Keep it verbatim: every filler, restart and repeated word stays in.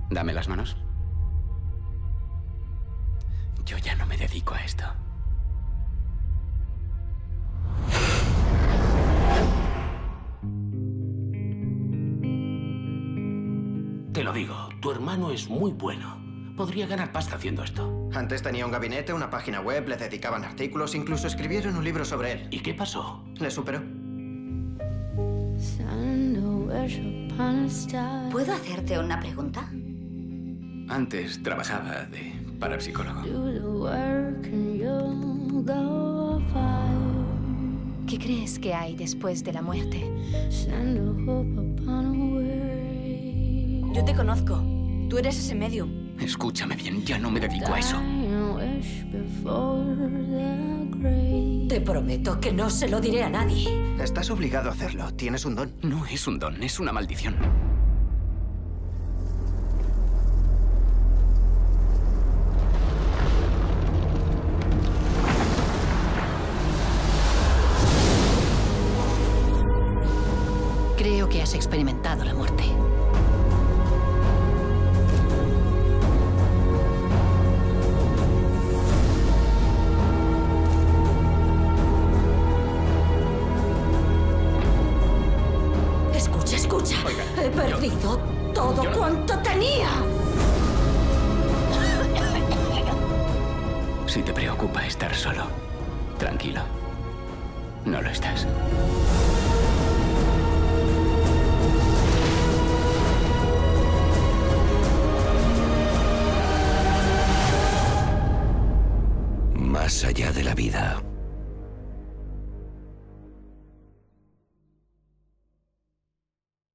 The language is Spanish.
Dame las manos. Yo ya no me dedico a esto. Te lo digo, tu hermano es muy bueno. Podría ganar pasta haciendo esto. Antes tenía un gabinete, una página web, le dedicaban artículos, incluso escribieron un libro sobre él. ¿Y qué pasó? Le superó. ¿Puedo hacerte una pregunta? Antes trabajaba de parapsicólogo. ¿Qué crees que hay después de la muerte? Yo te conozco. Tú eres ese medium. Escúchame bien, ya no me dedico a eso. Te prometo que no se lo diré a nadie. Estás obligado a hacerlo. Tienes un don. No es un don, es una maldición. Creo que has experimentado la muerte. Escucha, escucha. Oiga, He perdido yo... todo yo no... cuanto tenía. Si te preocupa estar solo, tranquilo. No lo estás. Más allá de la vida.